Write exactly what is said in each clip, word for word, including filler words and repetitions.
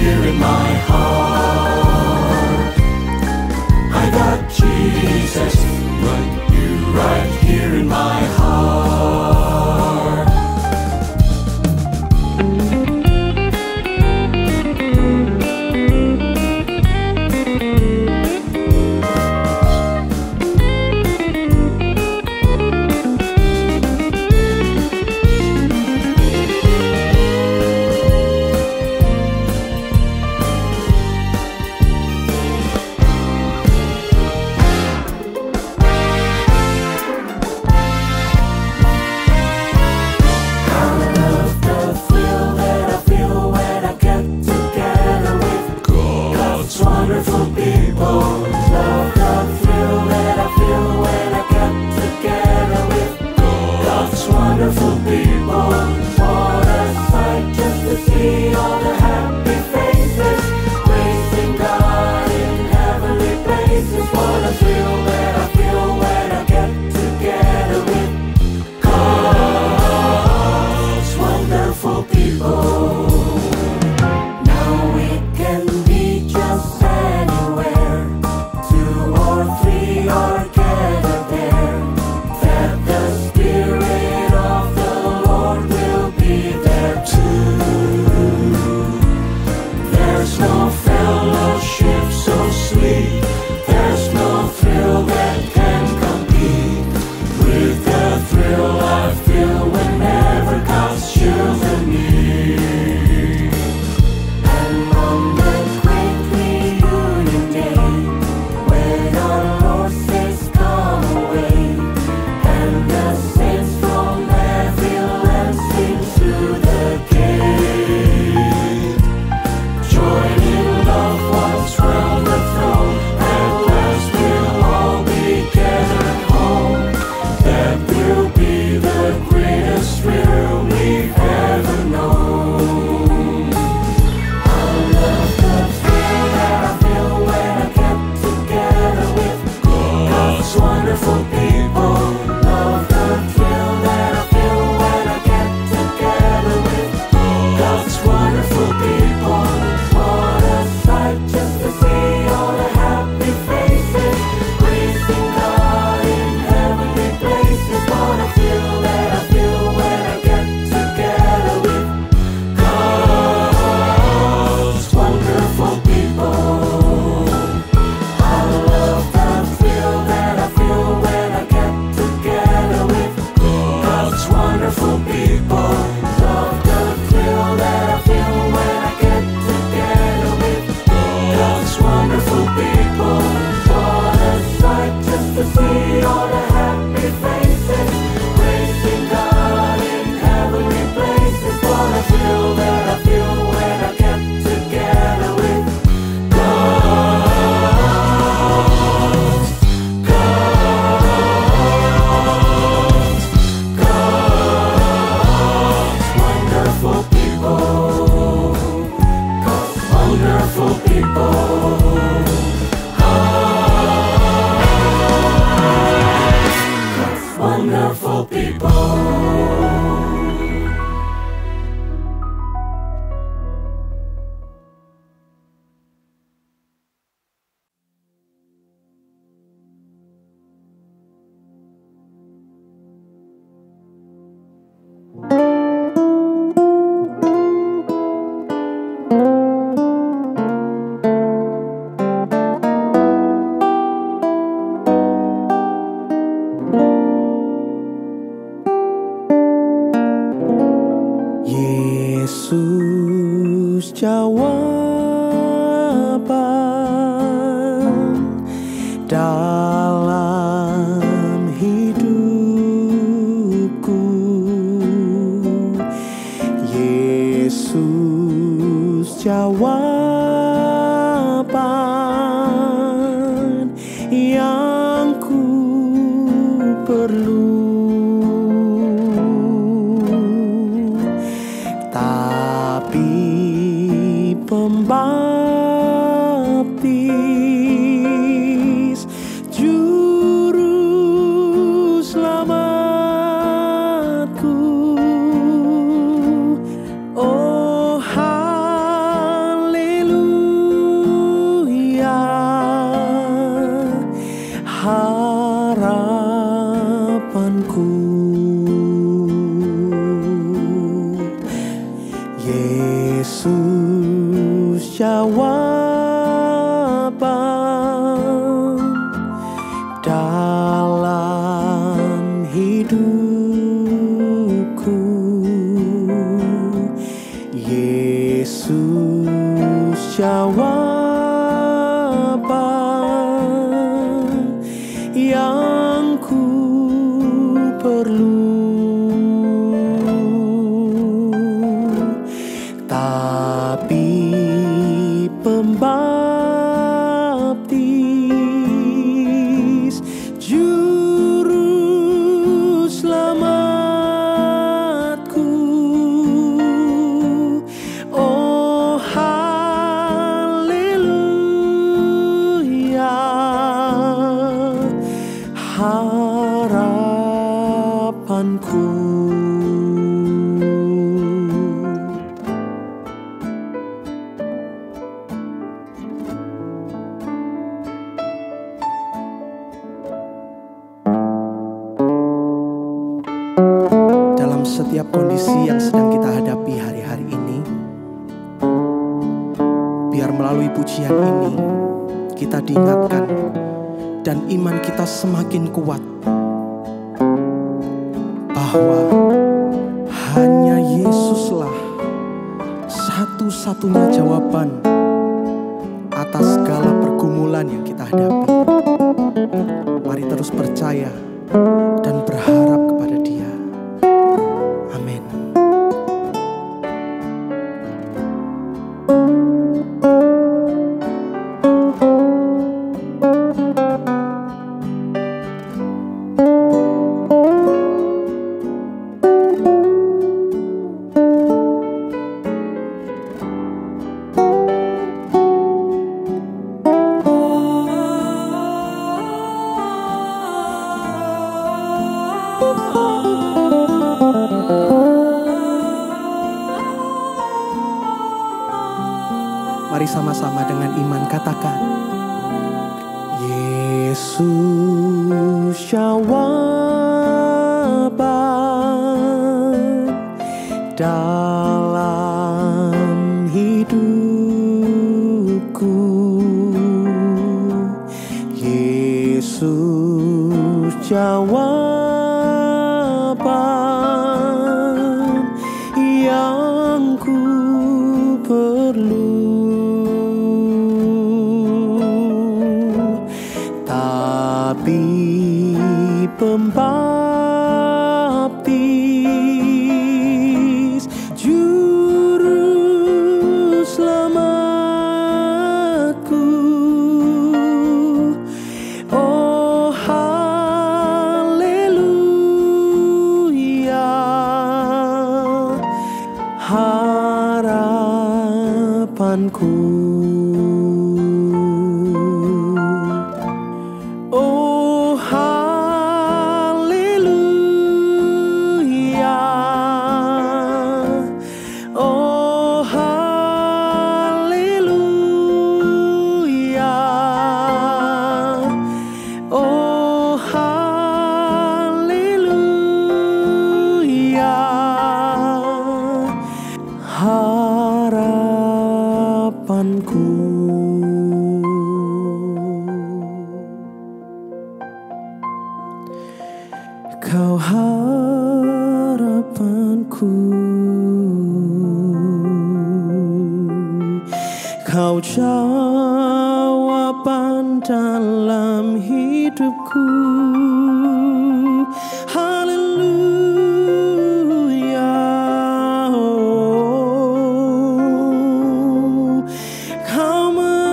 here in my heart. I got Jesus, right, you right here in my heart. Oh haleluya, jawaban dalam hidupku. Yesus jawaban yang ku perlu. Tapi pembaptis juru selamatku, oh haleluya, harapanku. Setiap kondisi yang sedang kita hadapi hari-hari ini, biar melalui pujian ini kita diingatkan dan iman kita semakin kuat bahwa hanya Yesuslah satu-satunya jawaban atas segala pergumulan yang kita hadapi. Mari terus percaya dan berharap kepada Dia. Amin. Mari sama-sama dengan iman katakan, Yesus jawaban dalam hidupku. Yesus jawaban yang ku perlu. Tapi pembaptis juru selamatku, oh haleluya, harapanku. Oh haleluya, oh haleluya, oh haleluya, harapanku. Kau harapanku, Kau jawaban dalam hidupku. Haleluya, oh, Kau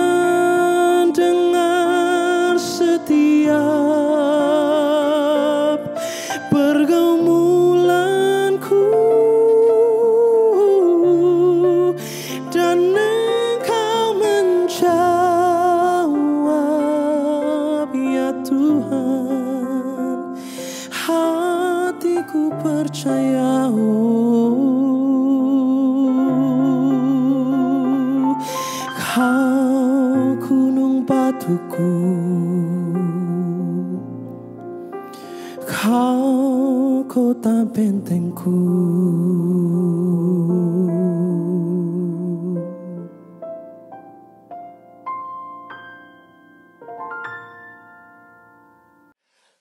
mendengar setiap pergumulanku, dan Engkau menjawab, ya Tuhan. Hatiku percaya, oh, Kau gunung batuku, Kau kota bentengku.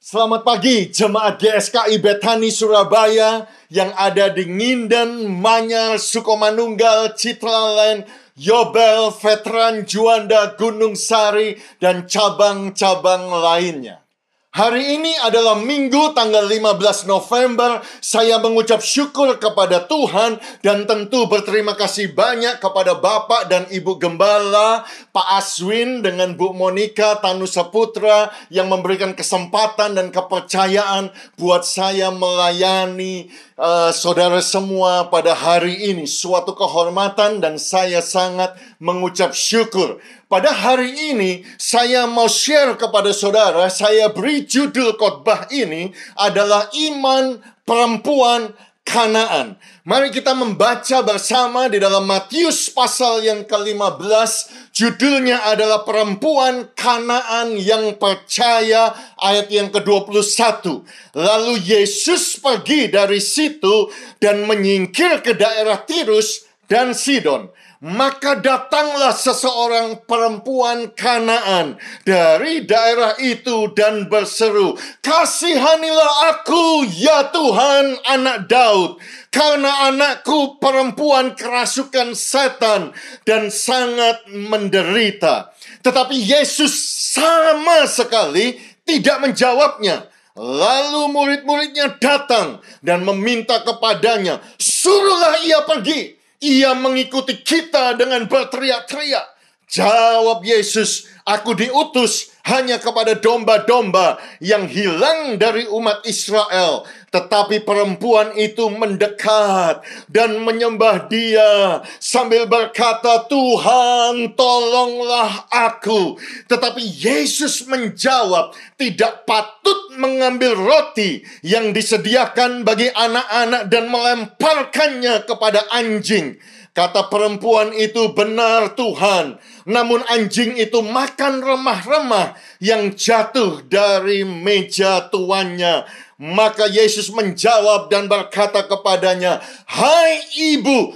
Selamat pagi jemaat G S K I Bethani Surabaya yang ada di Nginden, Manyar, Sukomanunggal, Citraland, Yobel, Veteran, Juanda, Gunung Sari, dan cabang-cabang lainnya. Hari ini adalah Minggu tanggal lima belas November. Saya mengucap syukur kepada Tuhan dan tentu berterima kasih banyak kepada Bapak dan Ibu Gembala, Pak Aswin dengan Bu Monica Tanusa Putra yang memberikan kesempatan dan kepercayaan buat saya melayani uh, saudara semua pada hari ini. Suatu kehormatan dan saya sangat mengucap syukur. Pada hari ini, saya mau share kepada saudara, saya beri judul khotbah ini adalah Iman Perempuan Kanaan. Mari kita membaca bersama di dalam Matius pasal yang ke lima belas. Judulnya adalah Perempuan Kanaan yang Percaya, ayat yang ke dua puluh satu. Lalu Yesus pergi dari situ dan menyingkir ke daerah Tirus dan Sidon. Maka datanglah seseorang perempuan Kanaan dari daerah itu dan berseru, "Kasihanilah aku, ya Tuhan, anak Daud, karena anakku perempuan kerasukan setan dan sangat menderita." Tetapi Yesus sama sekali tidak menjawabnya. Lalu murid-muridnya datang dan meminta kepadanya, "Suruhlah ia pergi." Ia mengikuti kita dengan berteriak-teriak. Jawab Yesus, "Aku diutus hanya kepada domba-domba yang hilang dari umat Israel." Tetapi perempuan itu mendekat dan menyembah dia sambil berkata, "Tuhan, tolonglah aku." Tetapi Yesus menjawab, "Tidak patut mengambil roti yang disediakan bagi anak-anak dan melemparkannya kepada anjing." Kata perempuan itu, "Benar Tuhan, namun anjing itu makan remah-remah yang jatuh dari meja tuannya." Maka Yesus menjawab dan berkata kepadanya, "Hai ibu,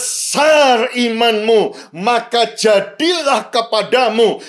besar imanmu, maka jadilah kepadamu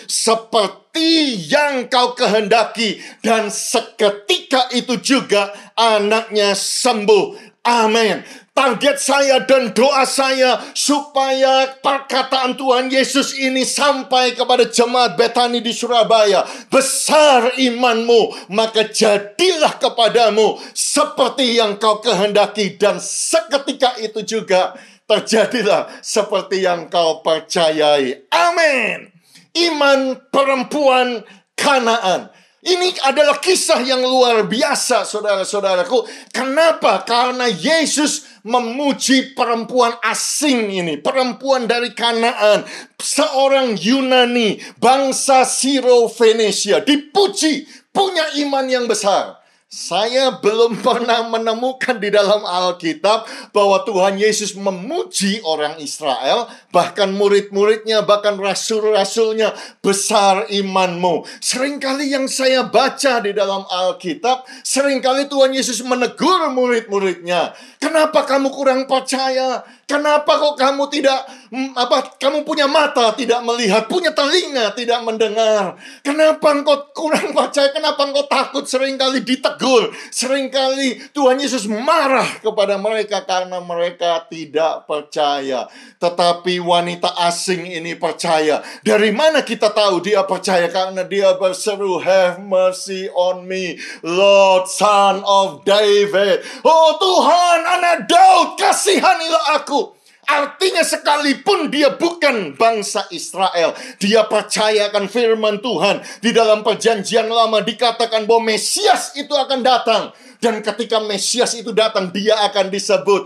seperti yang kau kehendaki." Dan seketika itu juga anaknya sembuh. Amin. Target saya dan doa saya supaya perkataan Tuhan Yesus ini sampai kepada jemaat Bethani di Surabaya. Besar imanmu, maka jadilah kepadamu seperti yang kau kehendaki. Dan seketika itu juga terjadilah seperti yang kau percayai. Amin. Iman perempuan Kanaan. Ini adalah kisah yang luar biasa, saudara-saudaraku. Kenapa? Karena Yesus memuji perempuan asing ini, perempuan dari Kanaan, seorang Yunani, bangsa Siro-Fenisia, dipuji, punya iman yang besar. Saya belum pernah menemukan di dalam Alkitab bahwa Tuhan Yesus memuji orang Israel, bahkan murid-muridnya, bahkan rasul-rasulnya, "Besar imanmu." Seringkali yang saya baca di dalam Alkitab, seringkali Tuhan Yesus menegur murid-muridnya. "Kenapa kamu kurang percaya? Kenapa kok kamu tidak, apa, kamu punya mata tidak melihat, punya telinga tidak mendengar? Kenapa engkau kurang percaya? Kenapa engkau takut?" Seringkali ditegur, seringkali Tuhan Yesus marah kepada mereka karena mereka tidak percaya. Tetapi wanita asing ini percaya. Dari mana kita tahu dia percaya? Karena dia berseru, "Have mercy on me, Lord, Son of David." "Oh Tuhan, anak Daud, kasihanilah aku." Artinya sekalipun dia bukan bangsa Israel, dia percayakan firman Tuhan. Di dalam perjanjian lama dikatakan bahwa Mesias itu akan datang. Dan ketika Mesias itu datang, dia akan disebut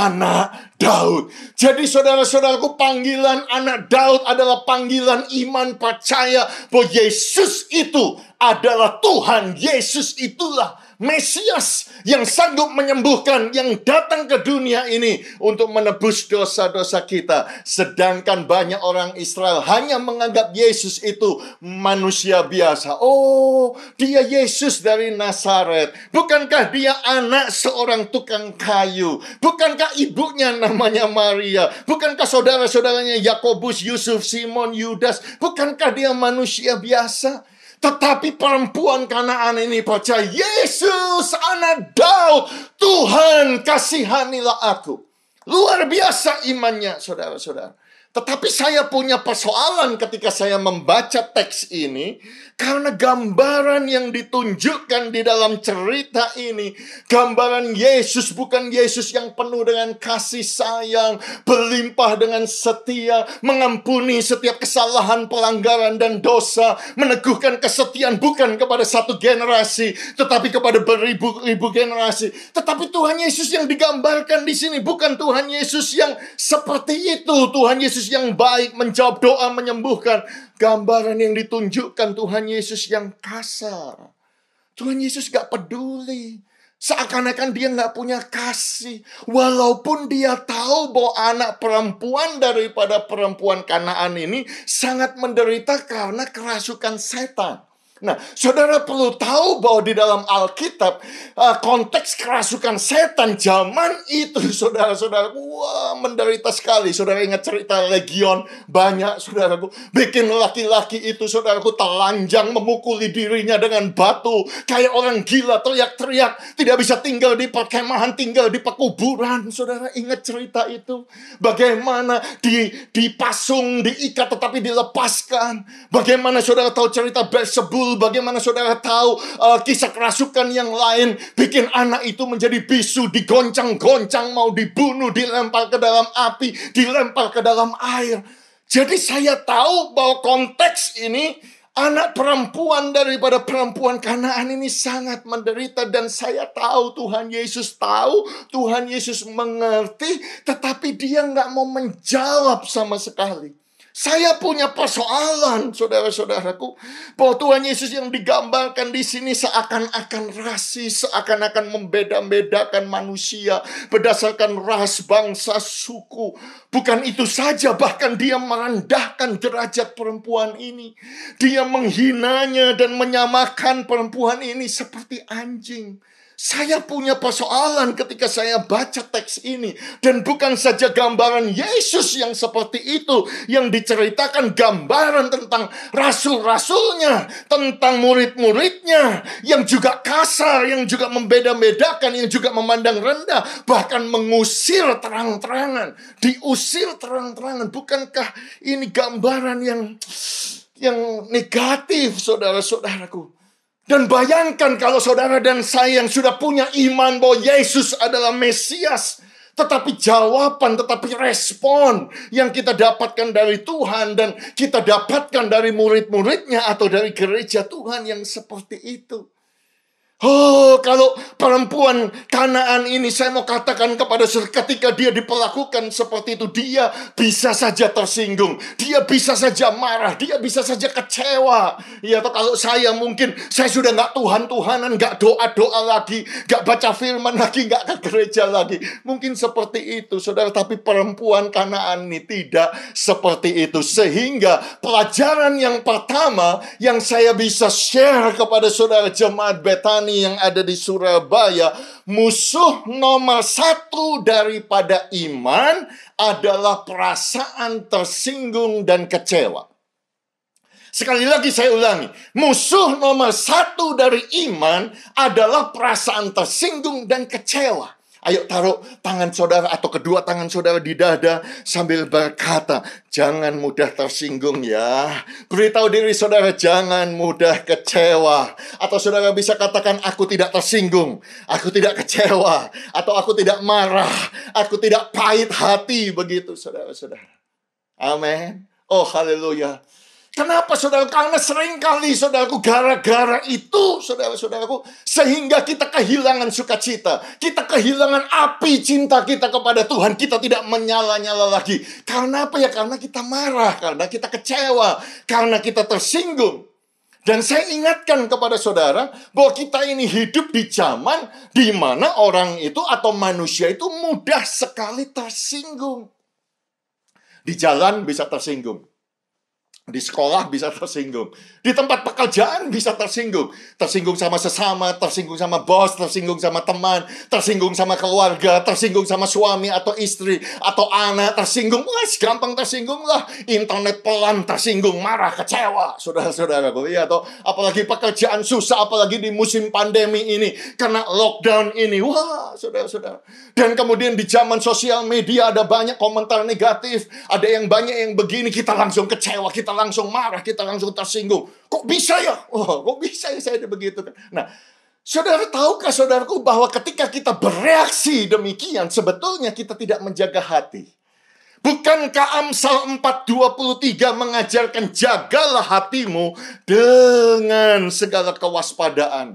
anak Daud. Jadi saudara-saudaraku, panggilan anak Daud adalah panggilan iman percaya bahwa Yesus itu adalah Tuhan. Yesus itulah Mesias yang sanggup menyembuhkan, yang datang ke dunia ini untuk menebus dosa-dosa kita. Sedangkan banyak orang Israel hanya menganggap Yesus itu manusia biasa. Oh, dia Yesus dari Nazaret. Bukankah dia anak seorang tukang kayu? Bukankah ibunya namanya Maria? Bukankah saudara-saudaranya Yakobus, Yusuf, Simon, Yudas? Bukankah dia manusia biasa? Tetapi perempuan Kanaan ini percaya, Yesus anak Daud, Tuhan kasihanilah aku. Luar biasa imannya, saudara-saudara. Tetapi saya punya persoalan ketika saya membaca teks ini, karena gambaran yang ditunjukkan di dalam cerita ini, gambaran Yesus bukan Yesus yang penuh dengan kasih sayang, berlimpah dengan setia, mengampuni setiap kesalahan, pelanggaran, dan dosa, meneguhkan kesetiaan bukan kepada satu generasi, tetapi kepada beribu-ribu generasi. Tetapi Tuhan Yesus yang digambarkan di sini bukan Tuhan Yesus yang seperti itu. Tuhan Yesus yang baik, menjawab doa, menyembuhkan. Gambaran yang ditunjukkan Tuhan Yesus yang kasar. Tuhan Yesus gak peduli. Seakan-akan dia gak punya kasih. Walaupun dia tahu bahwa anak perempuan daripada perempuan Kanaan ini sangat menderita karena kerasukan setan. Nah, saudara perlu tahu bahwa di dalam Alkitab, uh, konteks kerasukan setan zaman itu, saudara-saudara, wah, menderita sekali. Saudara ingat cerita Legion, banyak, saudaraku, bikin laki-laki itu, saudaraku, telanjang, memukuli dirinya dengan batu, kayak orang gila, teriak-teriak, tidak bisa tinggal di perkemahan, tinggal di pekuburan. Saudara ingat cerita itu? Bagaimana di, dipasung, diikat, tetapi dilepaskan. Bagaimana saudara tahu cerita Beelzebul? Bagaimana saudara tahu uh, kisah kerasukan yang lain, bikin anak itu menjadi bisu, digoncang-goncang, mau dibunuh, dilempar ke dalam api, dilempar ke dalam air. Jadi saya tahu bahwa konteks ini, anak perempuan daripada perempuan Kanaan ini sangat menderita. Dan saya tahu Tuhan Yesus tahu, Tuhan Yesus mengerti, tetapi dia nggak mau menjawab sama sekali. Saya punya persoalan, saudara-saudaraku, bahwa Tuhan Yesus yang digambarkan di sini seakan-akan rasis, seakan-akan membeda-bedakan manusia berdasarkan ras, bangsa, suku. Bukan itu saja, bahkan dia merendahkan derajat perempuan ini. Dia menghinanya dan menyamakan perempuan ini seperti anjing. Saya punya persoalan ketika saya baca teks ini. Dan bukan saja gambaran Yesus yang seperti itu, yang diceritakan gambaran tentang rasul-rasulnya, tentang murid-muridnya, yang juga kasar, yang juga membeda-bedakan, yang juga memandang rendah, bahkan mengusir terang-terangan, diusir terang-terangan. Bukankah ini gambaran yang, yang negatif, saudara-saudaraku? Dan bayangkan kalau saudara dan saya yang sudah punya iman bahwa Yesus adalah Mesias, tetapi jawaban, tetapi respon yang kita dapatkan dari Tuhan dan kita dapatkan dari murid-muridnya atau dari gereja Tuhan yang seperti itu. Oh, kalau perempuan Kanaan ini, saya mau katakan kepada saudara, ketika dia diperlakukan seperti itu, dia bisa saja tersinggung, dia bisa saja marah, dia bisa saja kecewa. Ya, atau kalau saya mungkin, saya sudah nggak Tuhan-Tuhanan, nggak doa-doa lagi, nggak baca firman lagi, nggak ke gereja lagi. Mungkin seperti itu, saudara. Tapi perempuan Kanaan ini tidak seperti itu. Sehingga pelajaran yang pertama yang saya bisa share kepada saudara jemaat Bethani yang ada di Surabaya, musuh nomor satu daripada iman adalah perasaan tersinggung dan kecewa. Sekali lagi saya ulangi, musuh nomor satu dari iman adalah perasaan tersinggung dan kecewa. Ayo taruh tangan saudara atau kedua tangan saudara di dada sambil berkata, jangan mudah tersinggung ya. Beritahu diri saudara, jangan mudah kecewa. Atau saudara bisa katakan, aku tidak tersinggung, aku tidak kecewa, atau aku tidak marah, aku tidak pahit hati. Begitu saudara-saudara. Amin. Oh haleluya. Kenapa saudara? Karena seringkali saudaraku, gara-gara itu saudara-saudaraku, sehingga kita kehilangan sukacita, kita kehilangan api cinta kita kepada Tuhan, kita tidak menyala-nyala lagi. Karena apa ya? Karena kita marah, karena kita kecewa, karena kita tersinggung. Dan saya ingatkan kepada saudara bahwa kita ini hidup di zaman di mana orang itu atau manusia itu mudah sekali tersinggung. Di jalan bisa tersinggung. Di sekolah bisa tersinggung. Di tempat pekerjaan bisa tersinggung. Tersinggung sama sesama, tersinggung sama bos, tersinggung sama teman, tersinggung sama keluarga, tersinggung sama suami atau istri, atau anak, tersinggung. Wah, gampang tersinggung lah. Internet pelan, tersinggung, marah, kecewa. Saudara-saudaraku, ya, atau apalagi pekerjaan susah, apalagi di musim pandemi ini. Karena lockdown ini. Wah, saudara-saudara. Dan kemudian di zaman sosial media ada banyak komentar negatif. Ada yang banyak yang begini, kita langsung kecewa, kita langsung marah, kita langsung tersinggung. Kok bisa ya? Oh, kok bisa ya saya begitu? Nah, saudara tahukah saudaraku bahwa ketika kita bereaksi demikian, sebetulnya kita tidak menjaga hati. Bukankah Amsal empat dua puluh tiga mengajarkan jagalah hatimu dengan segala kewaspadaan.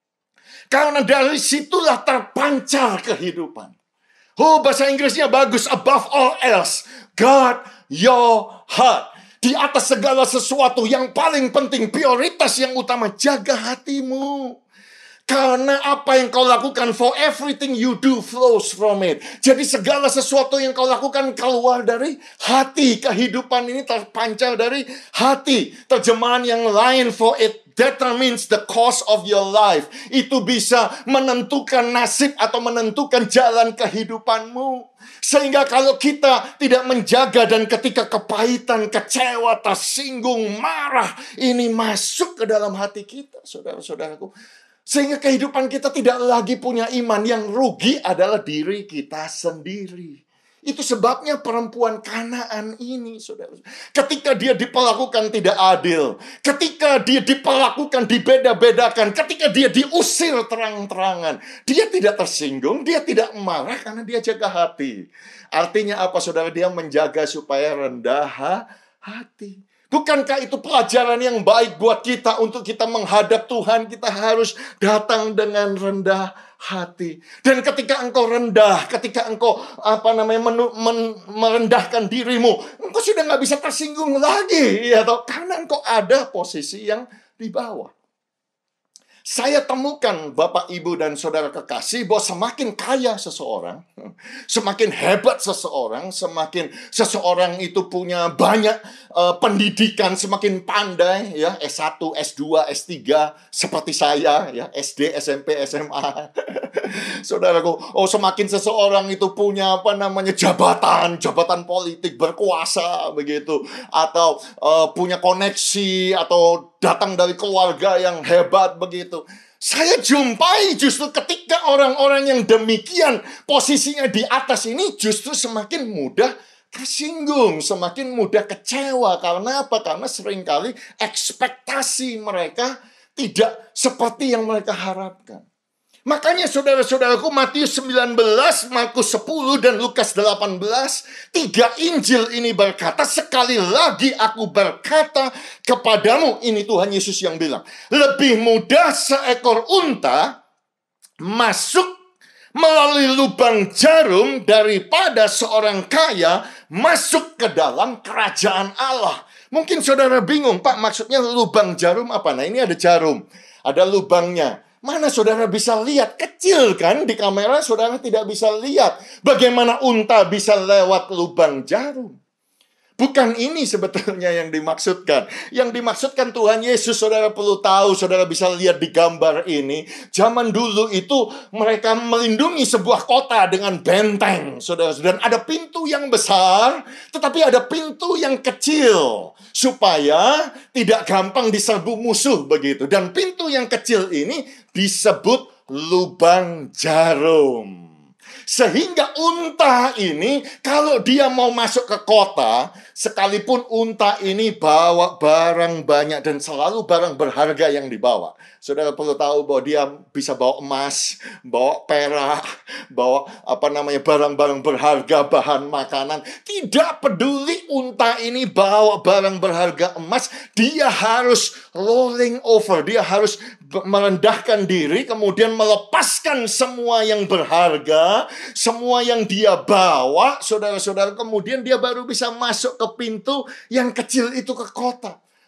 Karena dari situlah terpancar kehidupan. Oh, bahasa Inggrisnya bagus. Above all else, guard your heart. Di atas segala sesuatu yang paling penting, prioritas yang utama, jaga hatimu. Karena apa yang kau lakukan, for everything you do flows from it. Jadi segala sesuatu yang kau lakukan keluar dari hati. Kehidupan ini terpancar dari hati. Terjemahan yang lain, for it determines the course of your life. Itu bisa menentukan nasib atau menentukan jalan kehidupanmu. Sehingga kalau kita tidak menjaga dan ketika kepahitan, kecewa, tersinggung, marah, ini masuk ke dalam hati kita, saudara-saudaraku. Sehingga kehidupan kita tidak lagi punya iman. Yang rugi adalah diri kita sendiri. Itu sebabnya perempuan Kanaan ini, saudara. Ketika dia diperlakukan tidak adil, ketika dia diperlakukan dibeda-bedakan, ketika dia diusir terang-terangan, dia tidak tersinggung, dia tidak marah karena dia jaga hati. Artinya apa, saudara? Dia menjaga supaya rendah hati. Bukankah itu pelajaran yang baik buat kita untuk kita menghadap Tuhan? Kita harus datang dengan rendah hati. Dan ketika engkau rendah, ketika engkau apa namanya menu, men, merendahkan dirimu, engkau sudah nggak bisa tersinggung lagi, ya toh? Karena engkau ada posisi yang di bawah. Saya temukan Bapak, Ibu, dan Saudara kekasih bahwa semakin kaya seseorang, semakin hebat seseorang, semakin seseorang itu punya banyak uh, pendidikan, semakin pandai, ya, S satu, S dua, S tiga, seperti saya, ya, S D, S M P, S M A. Saudaraku, oh semakin seseorang itu punya apa namanya jabatan, jabatan politik, berkuasa begitu, atau uh, punya koneksi, atau datang dari keluarga yang hebat begitu. Saya jumpai justru ketika orang-orang yang demikian posisinya di atas ini justru semakin mudah tersinggung, semakin mudah kecewa. Karena apa? Karena seringkali ekspektasi mereka tidak seperti yang mereka harapkan. Makanya saudara-saudaraku, Matius sembilan belas, Markus sepuluh, dan Lukas delapan belas, tiga Injil ini berkata, sekali lagi aku berkata kepadamu, ini Tuhan Yesus yang bilang, lebih mudah seekor unta masuk melalui lubang jarum daripada seorang kaya masuk ke dalam kerajaan Allah. Mungkin saudara bingung, Pak, maksudnya lubang jarum apa? Nah, ini ada jarum, ada lubangnya. Mana saudara bisa lihat? Kecil kan? Di kamera saudara tidak bisa lihat. Bagaimana unta bisa lewat lubang jarum? Bukan ini sebetulnya yang dimaksudkan. Yang dimaksudkan Tuhan Yesus, saudara perlu tahu, saudara bisa lihat di gambar ini. Zaman dulu itu mereka melindungi sebuah kota dengan benteng, saudara. Dan ada pintu yang besar, tetapi ada pintu yang kecil. Supaya tidak gampang diserbu musuh begitu. Dan pintu yang kecil ini disebut lubang jarum. Sehingga unta ini, kalau dia mau masuk ke kota, sekalipun unta ini bawa barang banyak dan selalu barang berharga yang dibawa. Saudara perlu tahu bahwa dia bisa bawa emas, bawa perak, bawa apa namanya barang-barang berharga, bahan makanan. Tidak peduli unta ini bawa barang berharga emas, dia harus rolling over, dia harus merendahkan diri, kemudian melepaskan semua yang berharga, semua yang dia bawa, saudara-saudara, kemudian dia baru bisa masuk ke pintu yang kecil itu ke kota.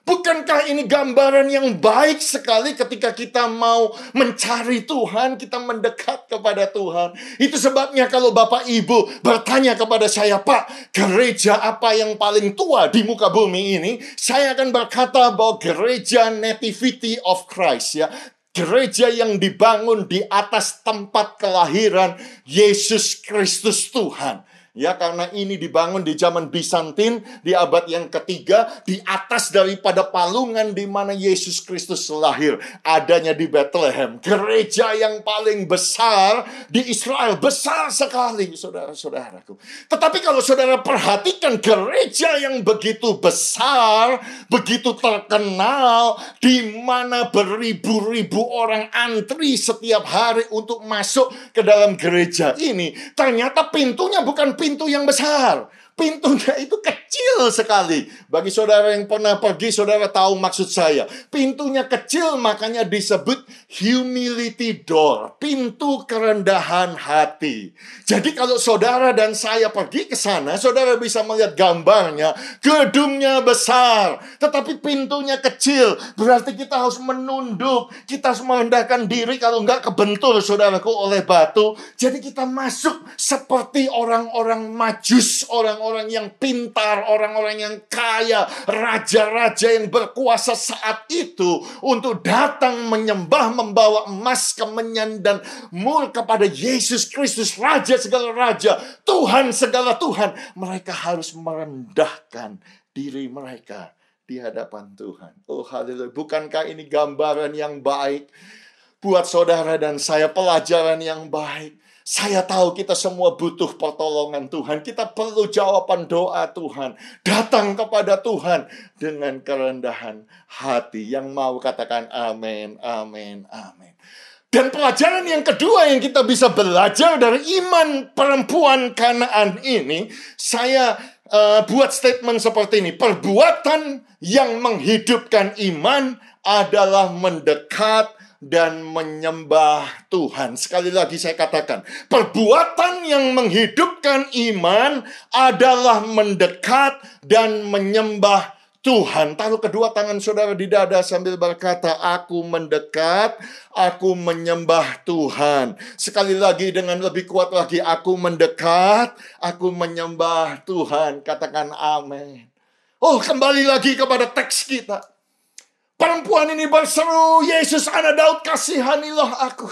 Bukankah ini gambaran yang baik sekali ketika kita mau mencari Tuhan, kita mendekat kepada Tuhan. Itu sebabnya kalau Bapak Ibu bertanya kepada saya, Pak, gereja apa yang paling tua di muka bumi ini? Saya akan berkata bahwa gereja Nativity of Christ, ya. Gereja yang dibangun di atas tempat kelahiran Yesus Kristus Tuhan. Ya, karena ini dibangun di zaman Bizantin di abad yang ketiga, di atas daripada palungan di mana Yesus Kristus lahir, adanya di Bethlehem. Gereja yang paling besar di Israel, besar sekali, saudara-saudaraku. Tetapi kalau saudara perhatikan gereja yang begitu besar, begitu terkenal, di mana beribu-ribu orang antri setiap hari untuk masuk ke dalam gereja ini, ternyata pintunya bukan pintu yang besar. Pintunya itu kecil sekali. Bagi saudara yang pernah pergi, saudara tahu maksud saya. Pintunya kecil, makanya disebut humility door. Pintu kerendahan hati. Jadi kalau saudara dan saya pergi ke sana, saudara bisa melihat gambarnya. Gedungnya besar, tetapi pintunya kecil. Berarti kita harus menunduk. Kita harus merendahkan diri, kalau enggak kebentur saudaraku oleh batu. Jadi kita masuk seperti orang-orang majus, orang-orang orang yang pintar, orang-orang yang kaya, raja-raja yang berkuasa saat itu untuk datang menyembah, membawa emas, kemenyan, dan mur kepada Yesus Kristus, Raja segala raja, Tuhan segala Tuhan. Mereka harus merendahkan diri mereka di hadapan Tuhan. Oh haleluya, bukankah ini gambaran yang baik buat saudara dan saya, pelajaran yang baik? Saya tahu kita semua butuh pertolongan Tuhan. Kita perlu jawaban doa Tuhan. Datang kepada Tuhan dengan kerendahan hati. Yang mau katakan amin, amin, amin. Dan pelajaran yang kedua yang kita bisa belajar dari iman perempuan Kanaan ini, saya uh, buat statement seperti ini. Perbuatan yang menghidupkan iman adalah mendekat dan menyembah Tuhan. Sekali lagi saya katakan, perbuatan yang menghidupkan iman adalah mendekat dan menyembah Tuhan. Taruh kedua tangan saudara di dada sambil berkata, aku mendekat, aku menyembah Tuhan. Sekali lagi dengan lebih kuat lagi, aku mendekat, aku menyembah Tuhan. Katakan amin. Oh, kembali lagi kepada teks kita. Perempuan ini berseru, Yesus anak Daud, kasihanilah aku.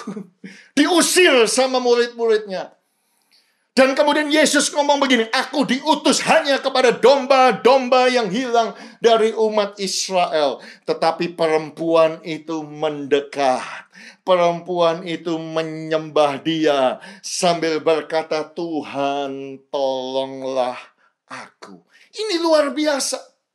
Diusir sama murid-muridnya. Dan kemudian Yesus ngomong begini, aku diutus hanya kepada domba-domba yang hilang dari umat Israel. Tetapi perempuan itu mendekat. Perempuan itu menyembah dia sambil berkata, Tuhan tolonglah aku. Ini luar biasa.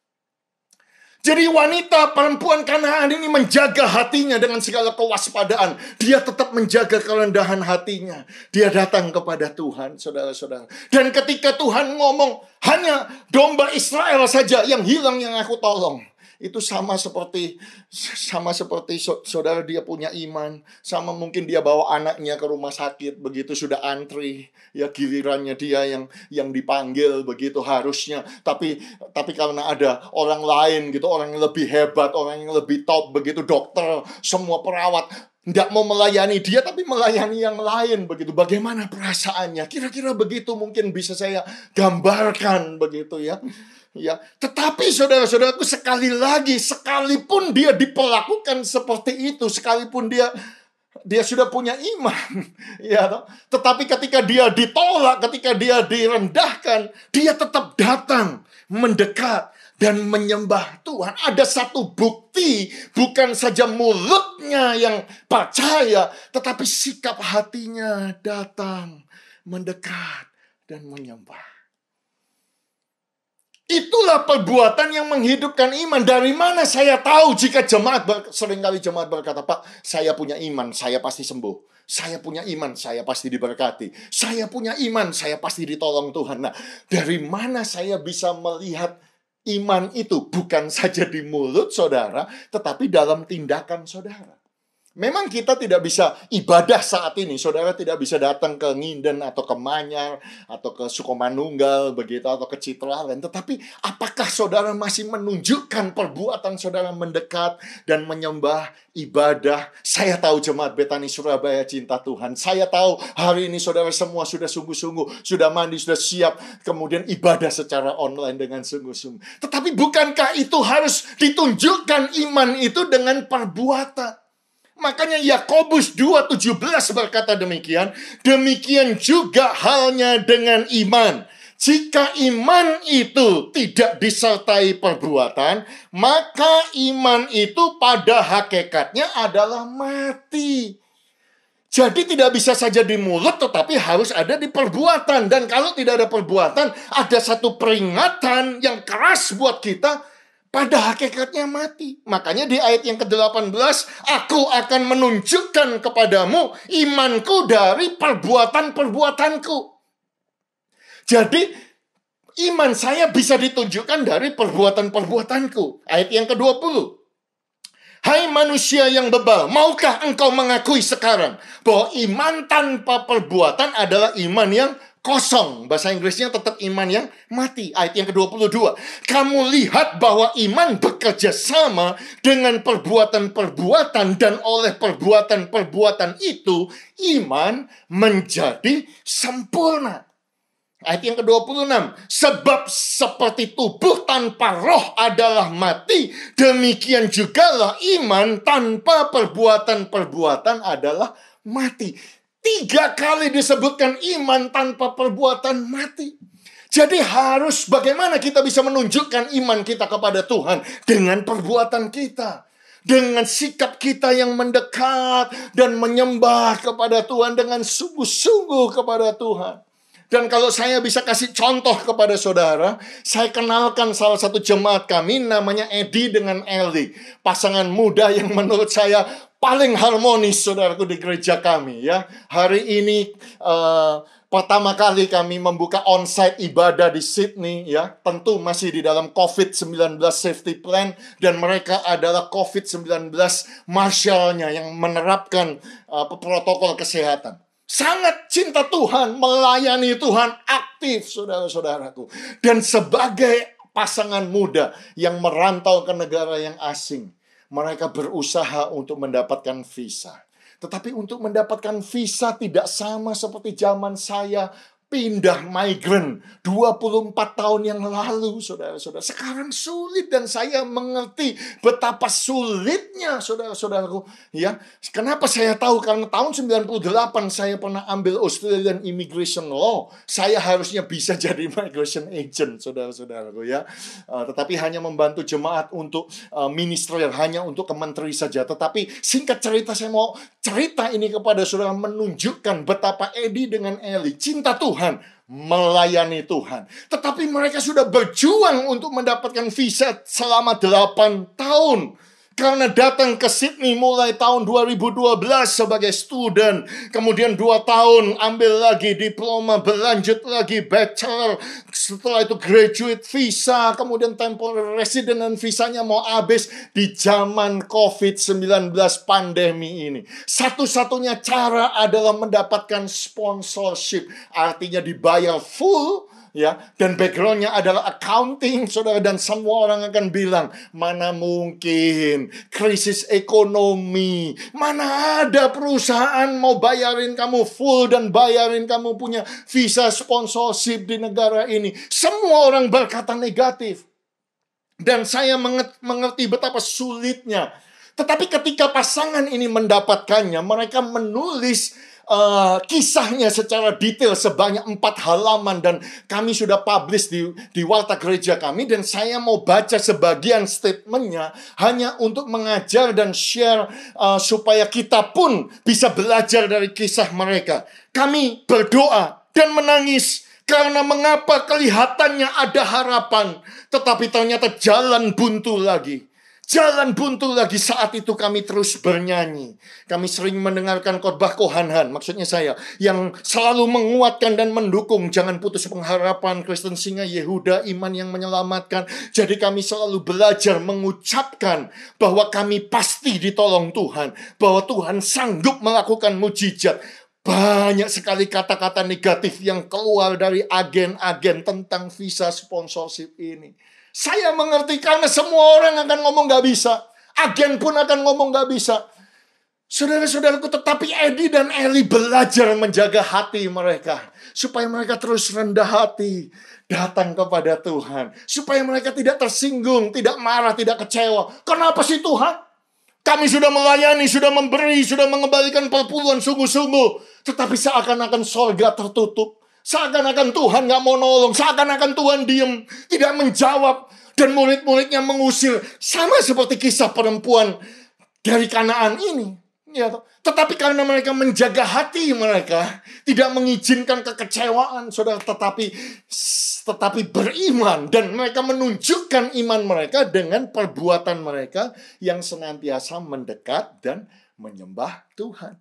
Jadi wanita perempuan Kanaan ini menjaga hatinya dengan segala kewaspadaan. Dia tetap menjaga kerendahan hatinya. Dia datang kepada Tuhan, saudara-saudara. Dan ketika Tuhan ngomong, hanya domba Israel saja yang hilang yang aku tolong. Itu sama seperti sama seperti saudara dia punya iman, sama mungkin dia bawa anaknya ke rumah sakit, begitu sudah antri, ya gilirannya dia yang yang dipanggil begitu harusnya, tapi tapi karena ada orang lain gitu, orang yang lebih hebat, orang yang lebih top begitu, dokter, semua perawat tidak mau melayani dia, tapi melayani yang lain begitu. Bagaimana perasaannya? Kira-kira begitu mungkin bisa saya gambarkan begitu ya. Ya, tetapi saudara-saudaraku, sekali lagi, sekalipun dia diperlakukan seperti itu, sekalipun dia dia sudah punya iman, ya, tetapi ketika dia ditolak, ketika dia direndahkan, dia tetap datang, mendekat dan menyembah Tuhan. Ada satu bukti, bukan saja mulutnya yang percaya, tetapi sikap hatinya datang, mendekat dan menyembah. Itulah perbuatan yang menghidupkan iman. Dari mana saya tahu jika jemaat, ber, seringkali jemaat berkata, Pak, saya punya iman, saya pasti sembuh. Saya punya iman, saya pasti diberkati. Saya punya iman, saya pasti ditolong Tuhan. Nah, dari mana saya bisa melihat iman itu? Bukan saja di mulut saudara, tetapi dalam tindakan saudara. Memang kita tidak bisa ibadah saat ini. Saudara tidak bisa datang ke Nginden atau ke Manyar atau ke Sukomanunggal begitu atau ke Citraland. Tetapi apakah saudara masih menunjukkan perbuatan saudara mendekat dan menyembah ibadah? Saya tahu jemaat Betani Surabaya cinta Tuhan. Saya tahu hari ini saudara semua sudah sungguh-sungguh, sudah mandi, sudah siap, kemudian ibadah secara online dengan sungguh-sungguh. Tetapi bukankah itu harus ditunjukkan iman itu dengan perbuatan? Makanya Yakobus dua tujuh belas berkata demikian, demikian juga halnya dengan iman. Jika iman itu tidak disertai perbuatan, maka iman itu pada hakikatnya adalah mati. Jadi tidak bisa saja di mulut, tetapi harus ada di perbuatan. Dan kalau tidak ada perbuatan, ada satu peringatan yang keras buat kita, pada hakikatnya mati. Makanya di ayat yang ke delapan belas, aku akan menunjukkan kepadamu imanku dari perbuatan-perbuatanku. Jadi, iman saya bisa ditunjukkan dari perbuatan-perbuatanku. Ayat yang ke dua puluh. Hai manusia yang bebal, maukah engkau mengakui sekarang bahwa iman tanpa perbuatan adalah iman yang kosong. Bahasa Inggrisnya tetap iman yang mati. Ayat yang ke dua puluh dua. Kamu lihat bahwa iman bekerja sama dengan perbuatan-perbuatan, dan oleh perbuatan-perbuatan itu iman menjadi sempurna. Ayat yang ke dua puluh enam. Sebab seperti tubuh tanpa roh adalah mati, demikian jugalah iman tanpa perbuatan-perbuatan adalah mati. Tiga kali disebutkan iman tanpa perbuatan mati. Jadi harus bagaimana kita bisa menunjukkan iman kita kepada Tuhan? Dengan perbuatan kita. Dengan sikap kita yang mendekat dan menyembah kepada Tuhan dengan sungguh-sungguh kepada Tuhan. Dan kalau saya bisa kasih contoh kepada saudara, saya kenalkan salah satu jemaat kami namanya Edi dengan Eli. Pasangan muda yang menurut saya paling harmonis, saudaraku, di gereja kami ya. Hari ini uh, pertama kali kami membuka onsite ibadah di Sydney ya. Tentu masih di dalam covid sembilan belas safety plan, dan mereka adalah covid sembilan belas marshal-nya yang menerapkan uh, protokol kesehatan. Sangat cinta Tuhan, melayani Tuhan, aktif, saudara-saudaraku. Dan sebagai pasangan muda yang merantau ke negara yang asing, mereka berusaha untuk mendapatkan visa. Tetapi untuk mendapatkan visa tidak sama seperti zaman saya pindah migran dua puluh empat tahun yang lalu, saudara-saudara. Sekarang sulit, dan saya mengerti betapa sulitnya, saudara-saudaraku. Ya, kenapa saya tahu? Karena tahun sembilan puluh delapan saya pernah ambil Australian Immigration Law. Saya harusnya bisa jadi migration agent, saudara-saudaraku ya. Uh, tetapi hanya membantu jemaat untuk uh, ministerial, hanya untuk ke menteri saja. Tetapi singkat cerita, saya mau cerita ini kepada saudara, menunjukkan betapa Edi dengan Eli cinta Tuhan, melayani Tuhan. Tetapi mereka sudah berjuang untuk mendapatkan visa selama delapan tahun. Karena datang ke Sydney mulai tahun dua ribu dua belas sebagai student. Kemudian dua tahun ambil lagi diploma, berlanjut lagi bachelor. Setelah itu graduate visa, kemudian temporary resident, dan visanya mau habis di zaman covid sembilan belas pandemi ini. Satu-satunya cara adalah mendapatkan sponsorship. Artinya dibayar full. Ya, dan backgroundnya adalah accounting, saudara, dan semua orang akan bilang, mana mungkin, krisis ekonomi, mana ada perusahaan mau bayarin kamu full dan bayarin kamu punya visa sponsorship di negara ini. Semua orang berkata negatif, dan saya mengerti betapa sulitnya. Tetapi ketika pasangan ini mendapatkannya, mereka menulis Uh, kisahnya secara detail sebanyak empat halaman, dan kami sudah publish di, di Warta Gereja kami, dan saya mau baca sebagian statementnya hanya untuk mengajar dan share uh, supaya kita pun bisa belajar dari kisah mereka. Kami berdoa dan menangis karena mengapa kelihatannya ada harapan, tetapi ternyata jalan buntu lagi. Jalan buntu lagi. Saat itu kami terus bernyanyi. Kami sering mendengarkan khotbah Kohanhan, maksudnya saya, yang selalu menguatkan dan mendukung. Jangan putus pengharapan, Kristen Singa Yehuda, iman yang menyelamatkan. Jadi kami selalu belajar mengucapkan bahwa kami pasti ditolong Tuhan, bahwa Tuhan sanggup melakukan mujizat. Banyak sekali kata-kata negatif yang keluar dari agen-agen tentang visa sponsorship ini. Saya mengerti karena semua orang akan ngomong gak bisa. Agen pun akan ngomong gak bisa. Saudara-saudaraku, tetapi Edi dan Eli belajar menjaga hati mereka. Supaya mereka terus rendah hati. Datang kepada Tuhan. Supaya mereka tidak tersinggung, tidak marah, tidak kecewa. Kenapa sih Tuhan? Kami sudah melayani, sudah memberi, sudah mengembalikan perpuluhan sungguh-sungguh. Tetapi seakan-akan sorga tertutup. Seakan-akan Tuhan gak mau nolong. Seakan-akan Tuhan diem. Tidak menjawab. Dan murid-muridnya mengusir. Sama seperti kisah perempuan dari Kanaan ini. Ya, tetapi karena mereka menjaga hati mereka. Tidak mengizinkan kekecewaan. Saudara, tetapi, tetapi beriman. Dan mereka menunjukkan iman mereka dengan perbuatan mereka. Yang senantiasa mendekat dan menyembah Tuhan.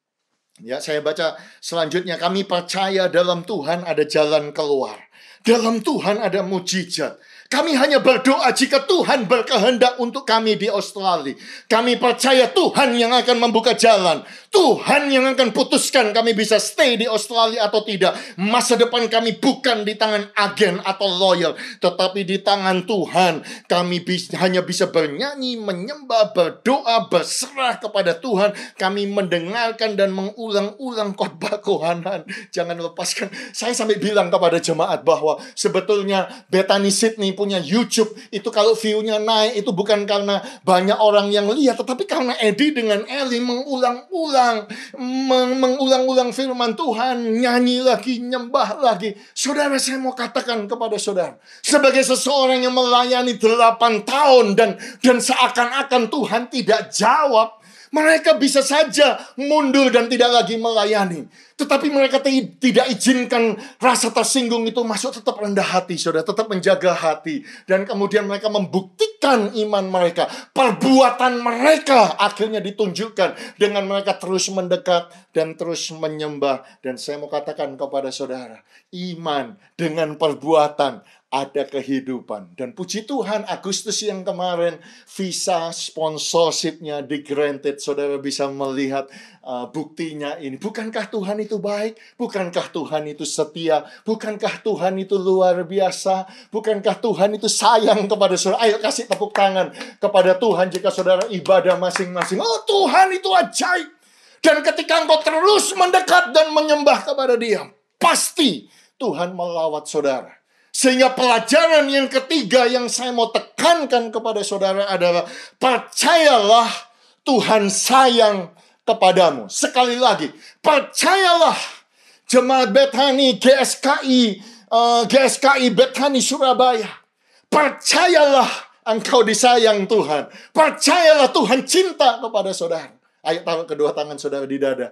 Ya, saya baca selanjutnya. Kami percaya dalam Tuhan ada jalan keluar. Dalam Tuhan ada mujizat. Kami hanya berdoa jika Tuhan berkehendak untuk kami di Australia. Kami percaya Tuhan yang akan membuka jalan. Tuhan yang akan putuskan kami bisa stay di Australia atau tidak. Masa depan kami bukan di tangan agen atau lawyer, tetapi di tangan Tuhan. Kami bis, hanya bisa bernyanyi, menyembah, berdoa, berserah kepada Tuhan. Kami mendengarkan dan mengulang-ulang khotbah Kohanhan. Jangan lepaskan. Saya sampai bilang kepada jemaat bahwa sebetulnya Bethany Sydney punya YouTube. Itu kalau view-nya naik, itu bukan karena banyak orang yang lihat, tetapi karena Edi dengan Eli mengulang-ulang, meng mengulang-ulang firman Tuhan, nyanyi lagi, nyembah lagi. Saudara, saya mau katakan kepada saudara, sebagai seseorang yang melayani delapan tahun dan dan seakan-akan Tuhan tidak jawab, mereka bisa saja mundur dan tidak lagi melayani. Tetapi mereka tidak izinkan rasa tersinggung itu masuk, tetap rendah hati, saudara. Tetap menjaga hati. Dan kemudian mereka membuktikan iman mereka. Perbuatan mereka akhirnya ditunjukkan dengan mereka terus mendekat dan terus menyembah. Dan saya mau katakan kepada saudara, iman dengan perbuatan ada kehidupan. Dan puji Tuhan, Agustus yang kemarin visa sponsorshipnya di-granted. Saudara bisa melihat uh, buktinya ini. Bukankah Tuhan itu baik? Bukankah Tuhan itu setia? Bukankah Tuhan itu luar biasa? Bukankah Tuhan itu sayang kepada saudara? Ayo kasih tepuk tangan kepada Tuhan jika saudara ibadah masing-masing. Oh, Tuhan itu ajaib. Dan ketika engkau terus mendekat dan menyembah kepada Dia, pasti Tuhan melawat saudara. Sehingga pelajaran yang ketiga yang saya mau tekankan kepada saudara adalah percayalah Tuhan sayang kepadamu. Sekali lagi, percayalah Jemaat Bethany G S K I uh, G S K I Bethany Surabaya. Percayalah engkau disayang Tuhan. Percayalah Tuhan cinta kepada saudara. Ayo taruh kedua tangan saudara di dada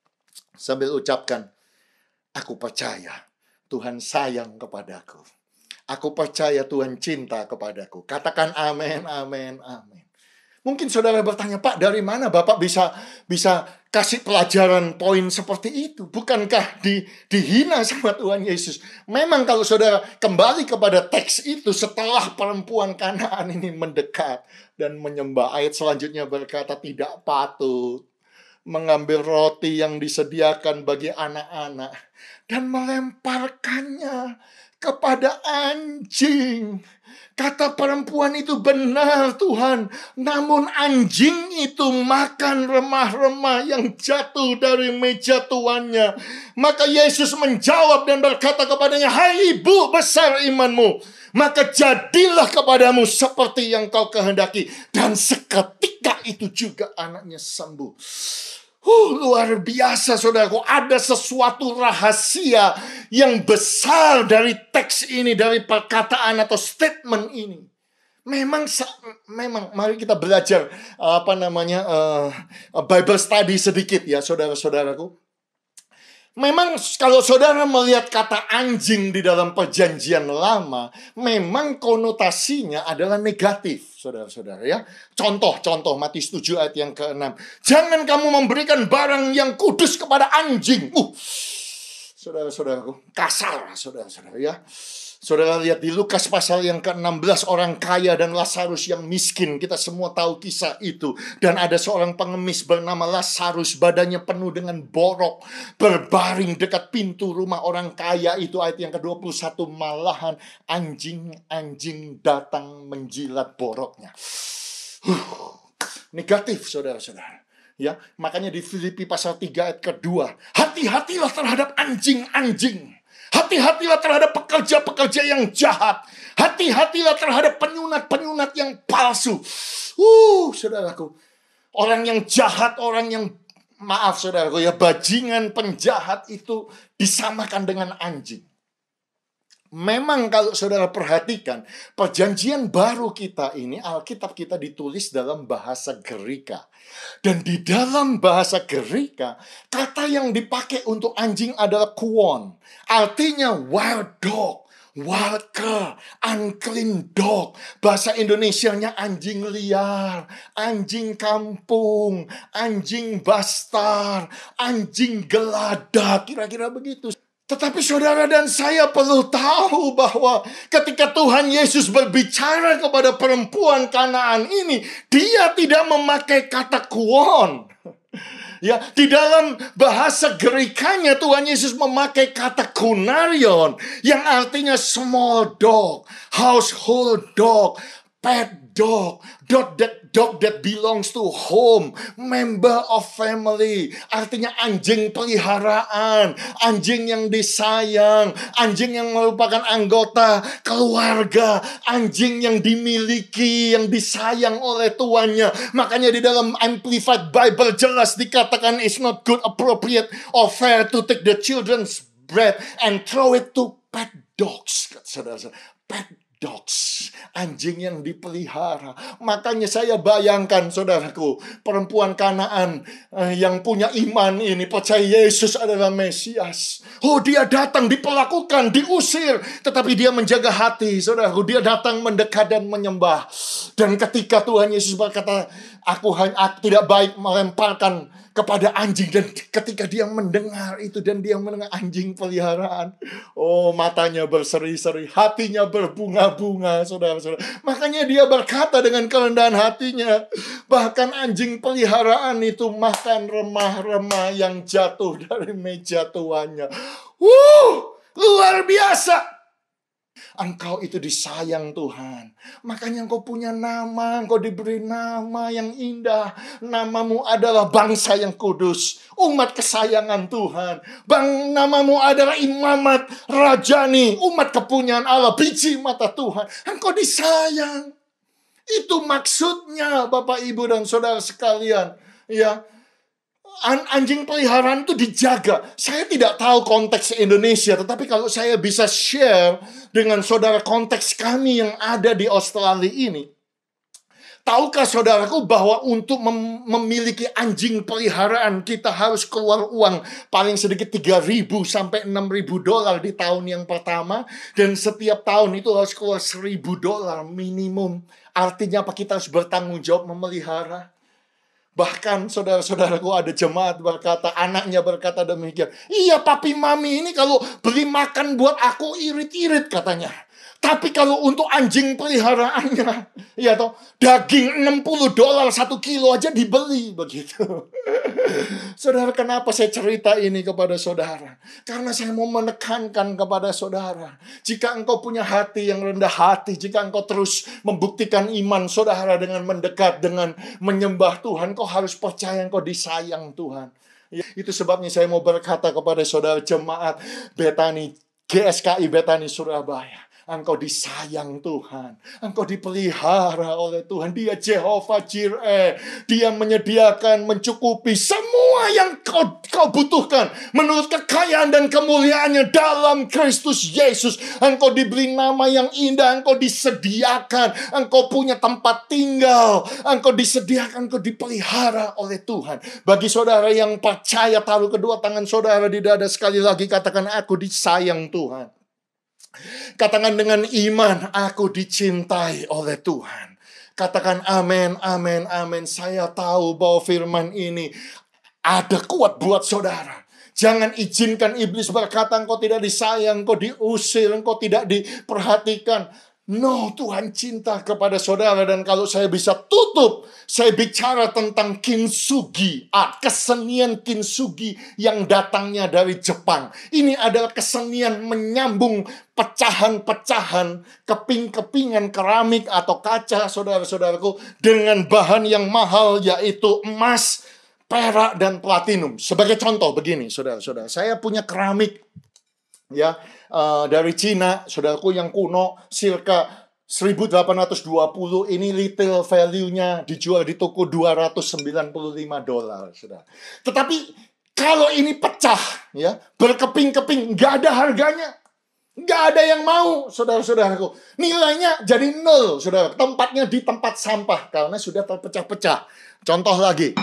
sambil ucapkan, aku percaya Tuhan sayang kepadaku. Aku percaya Tuhan cinta kepadaku. Katakan amin, amin, amin. Mungkin saudara bertanya, Pak, dari mana Bapak bisa bisa kasih pelajaran poin seperti itu? Bukankah di, dihina sama Tuhan Yesus? Memang kalau saudara kembali kepada teks itu, setelah perempuan Kanaan ini mendekat dan menyembah, ayat selanjutnya berkata, tidak patut mengambil roti yang disediakan bagi anak-anak dan melemparkannya kepada anjing. Kata perempuan itu benar Tuhan. Namun anjing itu makan remah-remah yang jatuh dari meja tuannya. Maka Yesus menjawab dan berkata kepadanya, hai ibu, besar imanmu. Maka jadilah kepadamu seperti yang kau kehendaki. Dan seketika itu juga anaknya sembuh. Uh, luar biasa saudaraku, ada sesuatu rahasia yang besar dari teks ini, dari perkataan atau statement ini. Memang, memang mari kita belajar apa namanya uh, Bible study sedikit ya saudara-saudaraku. Memang kalau saudara melihat kata anjing di dalam perjanjian lama, memang konotasinya adalah negatif, saudara-saudara ya. Contoh-contoh Matius tujuh ayat yang keenam. Jangan kamu memberikan barang yang kudus kepada anjing. Uh, saudara-saudaraku, kasar, saudara-saudara ya. Saudara lihat di Lukas pasal yang ke enam belas, orang kaya dan Lazarus yang miskin. Kita semua tahu kisah itu. Dan ada seorang pengemis bernama Lazarus, badannya penuh dengan borok, berbaring dekat pintu rumah orang kaya itu. Ayat yang ke dua puluh satu, malahan anjing-anjing datang menjilat boroknya. Huh, negatif, saudara-saudara. Ya, makanya di Filipi pasal tiga ayat kedua, hati-hatilah terhadap anjing-anjing. Hati-hatilah terhadap pekerja-pekerja yang jahat. Hati-hatilah terhadap penyunat-penyunat yang palsu. Uh, saudaraku. Orang yang jahat, orang yang, maaf saudaraku ya, bajingan, penjahat itu disamakan dengan anjing. Memang kalau saudara perhatikan, perjanjian baru kita ini, Alkitab kita ditulis dalam bahasa Gerika. Dan di dalam bahasa Gerika, kata yang dipakai untuk anjing adalah kuon. Artinya wild dog, wild cur, unclean dog. Bahasa Indonesianya anjing liar, anjing kampung, anjing bastar, anjing geladak, kira-kira begitu. Tetapi saudara dan saya perlu tahu bahwa ketika Tuhan Yesus berbicara kepada perempuan Kanaan ini, dia tidak memakai kata kuon. Ya, di dalam bahasa Gerikanya Tuhan Yesus memakai kata kunarion yang artinya small dog, household dog, pet dog, dog that, dog that belongs to home, member of family. Artinya anjing peliharaan, anjing yang disayang, anjing yang merupakan anggota keluarga, anjing yang dimiliki, yang disayang oleh tuannya. Makanya di dalam Amplified Bible jelas dikatakan it's not good, appropriate, or fair to take the children's bread and throw it to pet dogs. Saudara-saudara, pet dogs, anjing yang dipelihara. Makanya saya bayangkan saudaraku, perempuan Kanaan eh, yang punya iman ini, percaya Yesus adalah Mesias. Oh, dia datang diperlakukan, diusir, tetapi dia menjaga hati, saudaraku. Dia datang mendekat dan menyembah. Dan ketika Tuhan Yesus berkata, aku hanya aku tidak baik melemparkan kepada anjing, dan ketika dia mendengar itu dan dia mendengar anjing peliharaan, oh, matanya berseri-seri, hatinya berbunga-bunga, saudara-saudara. Makanya dia berkata dengan kerendahan hatinya, bahkan anjing peliharaan itu makan remah-remah yang jatuh dari meja tuannya. Wuh, luar biasa. Engkau itu disayang Tuhan. Makanya engkau punya nama, engkau diberi nama yang indah. Namamu adalah bangsa yang kudus, umat kesayangan Tuhan. Bang, namamu adalah imamat rajani, umat kepunyaan Allah, biji mata Tuhan. Engkau disayang. Itu maksudnya Bapak, Ibu, dan saudara sekalian. Ya, anjing peliharaan itu dijaga. Saya tidak tahu konteks Indonesia, tetapi kalau saya bisa share dengan saudara konteks kami yang ada di Australia ini. Tahukah saudaraku bahwa untuk mem- memiliki anjing peliharaan kita harus keluar uang paling sedikit tiga ribu sampai enam ribu dolar di tahun yang pertama. Dan setiap tahun itu harus keluar seribu dolar minimum. Artinya apa? Kita harus bertanggung jawab memelihara. Bahkan saudara-saudaraku ada jemaat berkata, anaknya berkata demikian. Iya, papi mami ini kalau beli makan buat aku irit-irit katanya. Tapi kalau untuk anjing peliharaannya, ya toh, daging enam puluh dolar satu kilo aja dibeli begitu. Saudara, kenapa saya cerita ini kepada saudara? Karena saya mau menekankan kepada saudara, jika engkau punya hati yang rendah hati, jika engkau terus membuktikan iman saudara dengan mendekat, dengan menyembah Tuhan, kau harus percaya engkau disayang Tuhan. Ya, itu sebabnya saya mau berkata kepada saudara jemaat Bethany, G S K I Bethany Surabaya. Engkau disayang Tuhan. Engkau dipelihara oleh Tuhan. Dia Jehovah Jireh. Dia menyediakan, mencukupi semua yang kau, kau butuhkan. Menurut kekayaan dan kemuliaannya dalam Kristus Yesus. Engkau diberi nama yang indah. Engkau disediakan. Engkau punya tempat tinggal. Engkau disediakan. Engkau dipelihara oleh Tuhan. Bagi saudara yang percaya, taruh kedua tangan saudara di dada sekali lagi. Katakan, aku disayang Tuhan. Katakan dengan iman, aku dicintai oleh Tuhan. Katakan amin, amin, amin. Saya tahu bahwa firman ini ada kuat buat saudara. Jangan izinkan iblis berkata engkau tidak disayang, engkau diusir, engkau tidak diperhatikan. No, Tuhan cinta kepada saudara. Dan kalau saya bisa tutup, saya bicara tentang kintsugi, ah, kesenian kintsugi yang datangnya dari Jepang. Ini adalah kesenian menyambung pecahan-pecahan, keping-kepingan keramik atau kaca, saudara-saudaraku, dengan bahan yang mahal, yaitu emas, perak, dan platinum. Sebagai contoh begini, saudara-saudara, saya punya keramik, ya, Uh, dari Cina, saudaraku, yang kuno, circa seribu delapan ratus dua puluh. Ini retail value-nya dijual di toko dua ratus sembilan puluh lima dolar, saudara. Tetapi kalau ini pecah, ya, berkeping-keping, nggak ada harganya, nggak ada yang mau, saudara-saudaraku. Nilainya jadi nol, saudara. Tempatnya di tempat sampah karena sudah terpecah-pecah. Contoh lagi,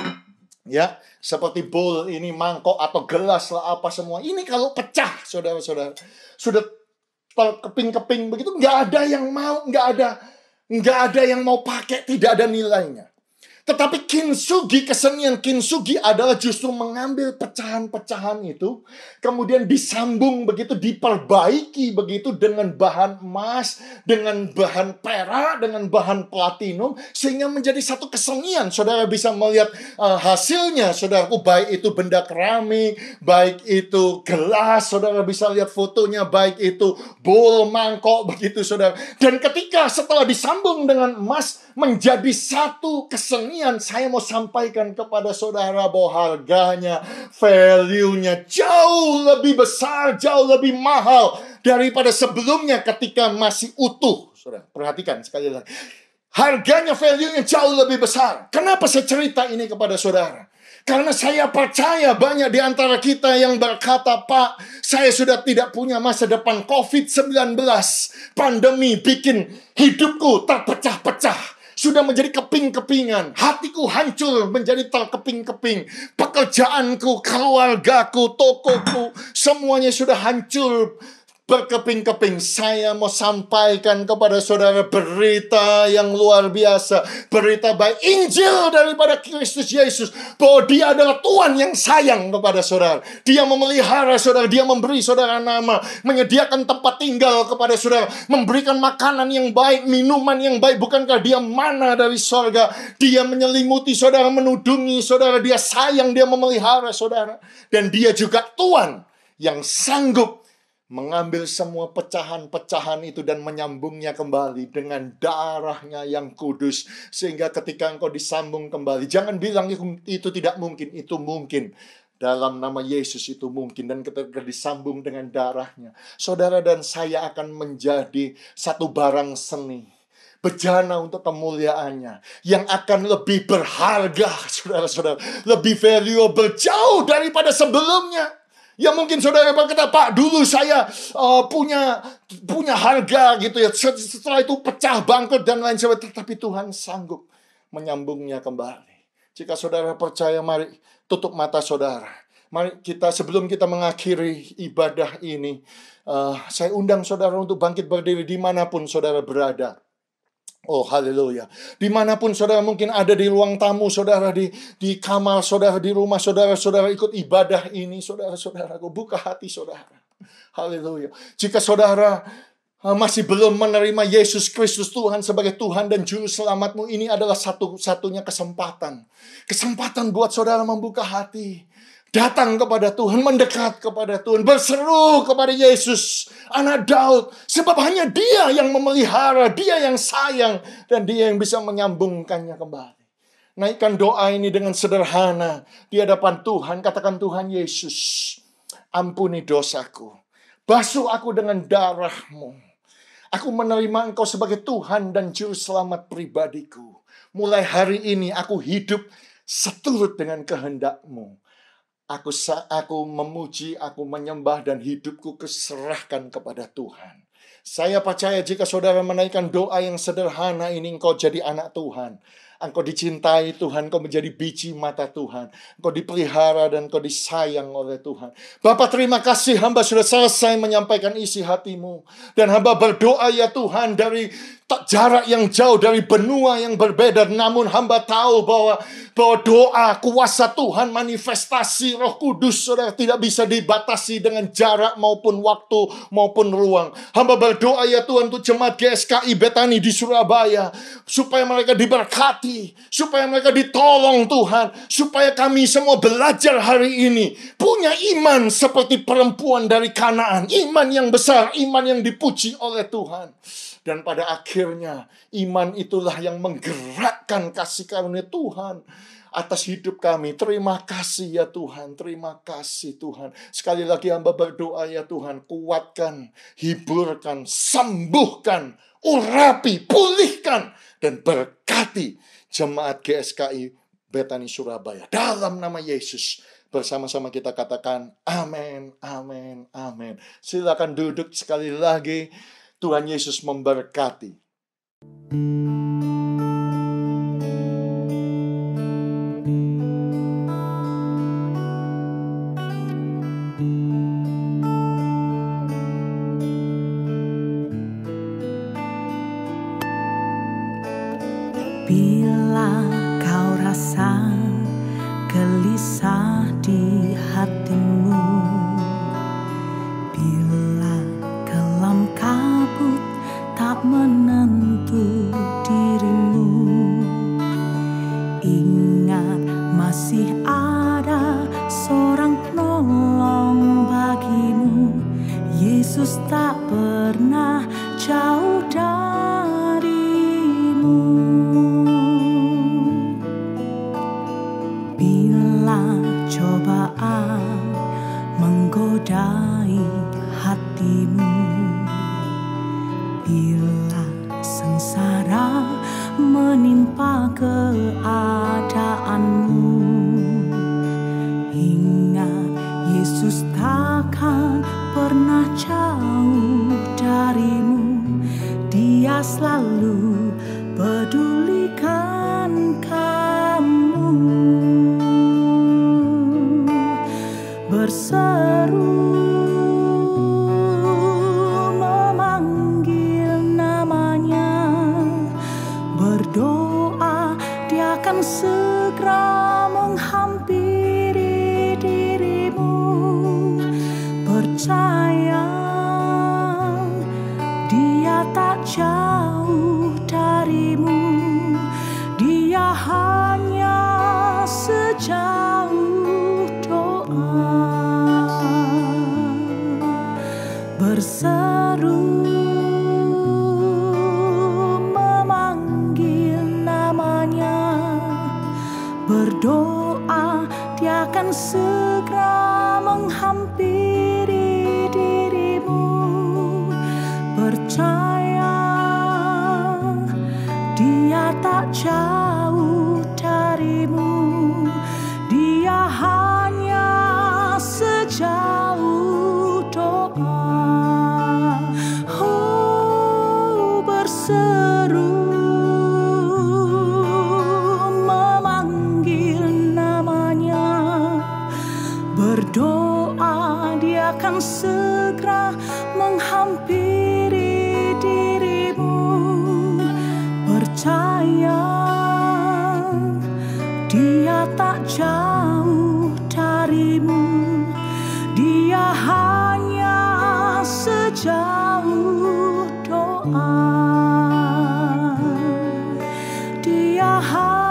ya, seperti bowl ini, mangkok atau gelas lah, apa semua. Ini kalau pecah, saudara-saudara, sudah terkeping-keping begitu, nggak ada yang mau, nggak ada, nggak ada yang mau pakai, tidak ada nilainya. Tetapi kintsugi, kesenian kintsugi adalah justru mengambil pecahan-pecahan itu, kemudian disambung begitu, diperbaiki begitu dengan bahan emas, dengan bahan perak, dengan bahan platinum, sehingga menjadi satu kesenian. Saudara bisa melihat uh, hasilnya, saudaraku, baik itu benda keramik, baik itu gelas, saudara bisa lihat fotonya, baik itu bowl, mangkok, begitu, saudara. Dan ketika setelah disambung dengan emas, menjadi satu kesenian, saya mau sampaikan kepada saudara bahwa harganya, value-nya jauh lebih besar, jauh lebih mahal daripada sebelumnya ketika masih utuh. Saudara, perhatikan sekali lagi. Harganya, value-nya jauh lebih besar. Kenapa saya cerita ini kepada saudara? Karena saya percaya banyak di antara kita yang berkata, Pak, saya sudah tidak punya masa depan. covid sembilan belas, pandemi bikin hidupku terpecah-pecah. Sudah menjadi keping-kepingan. Hatiku hancur menjadi terkeping-keping. Pekerjaanku, keluargaku, tokoku, semuanya sudah hancur berkeping-keping. Saya mau sampaikan kepada saudara berita yang luar biasa. Berita baik Injil daripada Kristus Yesus. Bahwa dia adalah Tuhan yang sayang kepada saudara. Dia memelihara saudara. Dia memberi saudara nama. Menyediakan tempat tinggal kepada saudara. Memberikan makanan yang baik, minuman yang baik. Bukankah dia mana dari sorga? Dia menyelimuti saudara, menudungi saudara. Dia sayang, dia memelihara saudara. Dan dia juga Tuhan yang sanggup mengambil semua pecahan-pecahan itu dan menyambungnya kembali dengan darahnya yang kudus. Sehingga ketika engkau disambung kembali, jangan bilang itu tidak mungkin. Itu mungkin. Dalam nama Yesus itu mungkin. Dan ketika disambung dengan darahnya, saudara dan saya akan menjadi satu barang seni, bejana untuk kemuliaannya, yang akan lebih berharga, saudara-saudara, lebih valuable, jauh daripada sebelumnya. Ya mungkin saudara berkata, Pak, dulu saya uh, punya punya harga gitu ya. Setelah itu pecah, bangkrut dan lain sebagainya. Tapi Tuhan sanggup menyambungnya kembali. Jika saudara percaya, mari tutup mata saudara. Mari kita, sebelum kita mengakhiri ibadah ini, uh, saya undang saudara untuk bangkit berdiri dimanapun saudara berada. Oh, haleluya. Dimanapun saudara mungkin ada, di ruang tamu saudara, di, di kamar saudara, di rumah saudara, saudara ikut ibadah ini, saudara-saudaraku, buka hati saudara. Haleluya. Jika saudara uh, masih belum menerima Yesus Kristus Tuhan sebagai Tuhan dan Juru Selamatmu, ini adalah satu-satunya kesempatan. Kesempatan buat saudara membuka hati. Datang kepada Tuhan, mendekat kepada Tuhan, berseru kepada Yesus, Anak Daud. Sebab hanya Dia yang memelihara, Dia yang sayang, dan Dia yang bisa menyambungkannya kembali. Naikkan doa ini dengan sederhana di hadapan Tuhan. Katakan, Tuhan Yesus, ampuni dosaku. Basuh aku dengan darah-Mu. Aku menerima Engkau sebagai Tuhan dan Juru Selamat pribadiku. Mulai hari ini aku hidup seturut dengan kehendak-Mu. Aku, aku memuji, aku menyembah, dan hidupku keserahkan kepada Tuhan. Saya percaya jika saudara menaikkan doa yang sederhana ini, engkau jadi anak Tuhan. Engkau dicintai Tuhan, engkau menjadi biji mata Tuhan. Engkau dipelihara dan engkau disayang oleh Tuhan. Bapa, terima kasih hamba sudah selesai menyampaikan isi hatimu. Dan hamba berdoa ya Tuhan, dari tak jarak yang jauh, dari benua yang berbeda. Namun hamba tahu bahwa bahwa doa, kuasa Tuhan, manifestasi Roh Kudus, saudara, tidak bisa dibatasi dengan jarak maupun waktu maupun ruang. Hamba berdoa ya Tuhan untuk jemaat G S K I Bethany di Surabaya, supaya mereka diberkati, supaya mereka ditolong Tuhan, supaya kami semua belajar hari ini punya iman seperti perempuan dari Kanaan, iman yang besar, iman yang dipuji oleh Tuhan. Dan pada akhirnya iman itulah yang menggerakkan kasih karunia Tuhan atas hidup kami. Terima kasih ya Tuhan, terima kasih Tuhan. Sekali lagi hamba berdoa ya Tuhan, kuatkan, hiburkan, sembuhkan, urapi, pulihkan, dan berkati jemaat G S K I Bethany Surabaya. Dalam nama Yesus, bersama-sama kita katakan amin, amin, amin. Silakan duduk sekali lagi. Tuhan Yesus memberkati. Bila kau rasa gelisah di hatimu, bila kelam kabut tak menentu dirimu, ingat masih ada seorang penolong bagimu. Yesus tak pernah jauh darimu. Bila cobaan menggodai hatimu, bila sengsara menimpa keadaanmu, ingat Yesus takkan pernah jauh darimu. Dia selalu pedulikan kamu. Berseru memanggil namanya, berdoa dia akan segera menghampiri dirimu. Percaya dia tak jauh darimu, dia hanya sejauh doa. Berseru memanggil namanya, berdoa dia akan segera menghampiri dirimu. Percaya dia tak jauh darimu, dia hanya sejauh doa. Oh, berseru memanggil namanya, berdoa dia akan segera menghampiri dirimu. Percaya dia tak jauh darimu, dia hanya sejauh doa. Dia hanya